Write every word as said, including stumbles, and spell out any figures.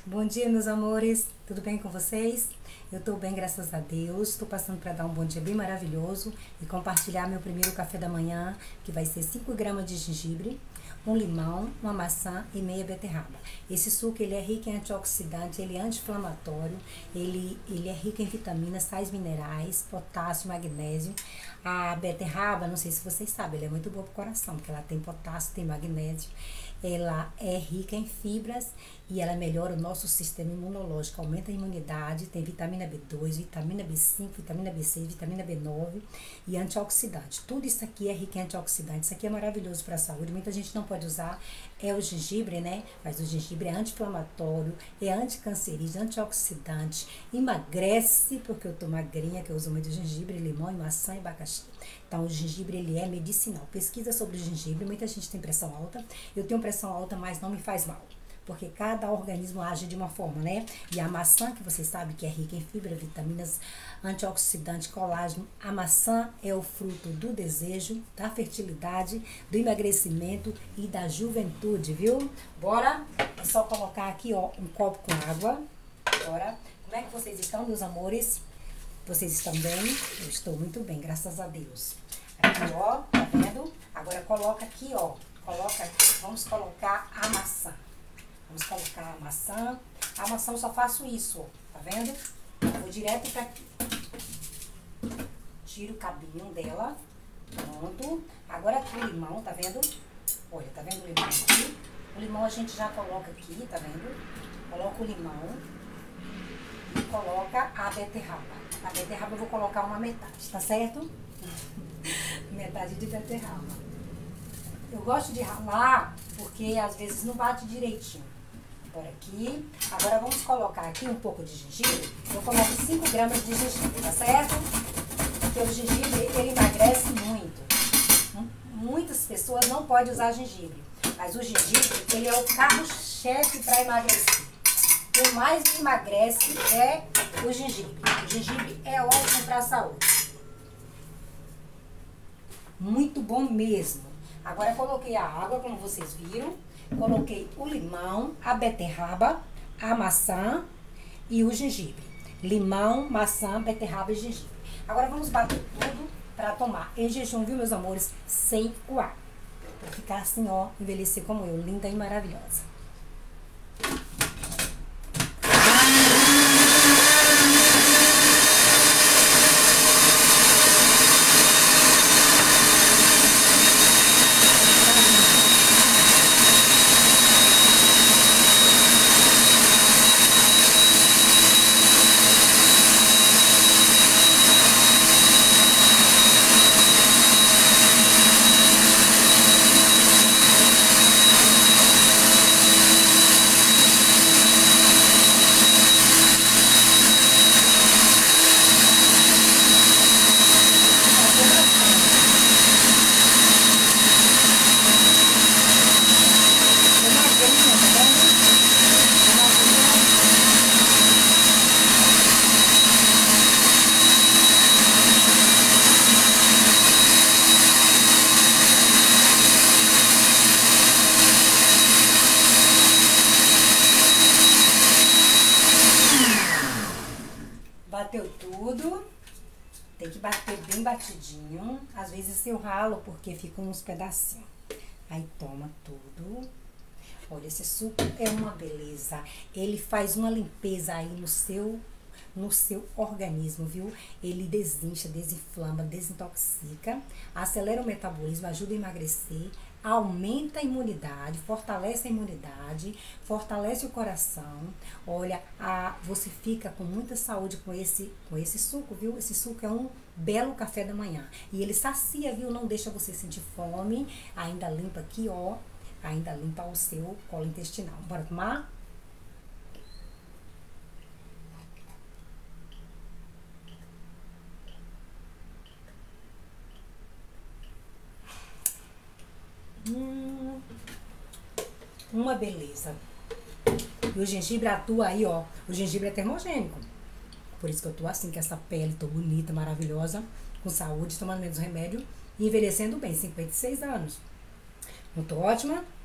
Bom dia, meus amores, tudo bem com vocês? Eu tô bem, graças a Deus. Estou passando para dar um bom dia bem maravilhoso e compartilhar meu primeiro café da manhã, que vai ser cinco gramas de gengibre, um limão, uma maçã e meia beterraba. Esse suco ele é rico em antioxidante, ele é anti-inflamatório, ele, ele é rico em vitaminas, sais minerais, potássio, magnésio. A beterraba, não sei se vocês sabem, ela é muito boa para o coração, porque ela tem potássio, tem magnésio. Ela é rica em fibras e ela melhora o nosso sistema imunológico, aumenta a imunidade, tem vitamina B dois, vitamina B cinco, vitamina B seis, vitamina B nove e antioxidante. Tudo isso aqui é rico em antioxidante, isso aqui é maravilhoso para a saúde. Muita gente não pode usar, é o gengibre, né? Mas o gengibre é anti-inflamatório, é anticancerígeno, antioxidante, emagrece, porque eu tô magrinha, que eu uso muito gengibre, limão e maçã e abacaxi. Então, o gengibre, ele é medicinal. Pesquisa sobre o gengibre, muita gente tem pressão alta. Eu tenho pressão alta, mas não me faz mal. Porque cada organismo age de uma forma, né? E a maçã, que vocês sabem que é rica em fibra, vitaminas, antioxidante, colágeno. A maçã é o fruto do desejo, da fertilidade, do emagrecimento e da juventude, viu? Bora? É só colocar aqui, ó, um copo com água. Bora? Como é que vocês estão, meus amores? Vocês estão bem? Eu estou muito bem, graças a Deus. Aqui, ó, tá vendo? Agora coloca aqui, ó. Coloca, vamos colocar a maçã. Vamos colocar a maçã. A maçã eu só faço isso, ó. Tá vendo? Eu vou direto pra aqui. Tiro o cabinho dela. Pronto. Agora aqui o limão, tá vendo? Olha, tá vendo o limão aqui? O limão a gente já coloca aqui, tá vendo? Coloca o limão. E coloca a beterraba. A beterraba eu vou colocar uma metade, tá certo? Metade de beterraba. Eu gosto de ralar porque às vezes não bate direitinho. Por aqui. Agora vamos colocar aqui um pouco de gengibre. Eu coloco cinco gramas de gengibre, tá certo? Porque o gengibre, ele emagrece muito. Muitas pessoas não podem usar gengibre. Mas o gengibre, ele é o carro-chefe para emagrecer. O que mais emagrece é o gengibre. O gengibre é ótimo para a saúde. Muito bom mesmo. Agora coloquei a água, como vocês viram. Coloquei o limão, a beterraba, a maçã e o gengibre. Limão, maçã, beterraba e gengibre. Agora vamos bater tudo para tomar em jejum, viu, meus amores? Sem o ar. Pra ficar assim, ó, envelhecer como eu, linda e maravilhosa. Bateu tudo, tem que bater bem batidinho, às vezes eu ralo porque ficam uns pedacinhos. Aí toma tudo. Olha, esse suco é uma beleza, ele faz uma limpeza aí no seu, no seu organismo, viu? Ele desincha, desinflama, desintoxica, acelera o metabolismo, ajuda a emagrecer, aumenta a imunidade, fortalece a imunidade, fortalece o coração. Olha, a, você fica com muita saúde com esse, com esse suco, viu? Esse suco é um belo café da manhã. E ele sacia, viu? Não deixa você sentir fome. Ainda limpa aqui, ó. Ainda limpa o seu colo intestinal. Bora tomar? Hum, uma beleza. E o gengibre atua aí, ó. O gengibre é termogênico. Por isso que eu tô assim, com essa pele, tô bonita, maravilhosa, com saúde, tomando menos remédio e envelhecendo bem, cinquenta e seis anos. Não tô ótima?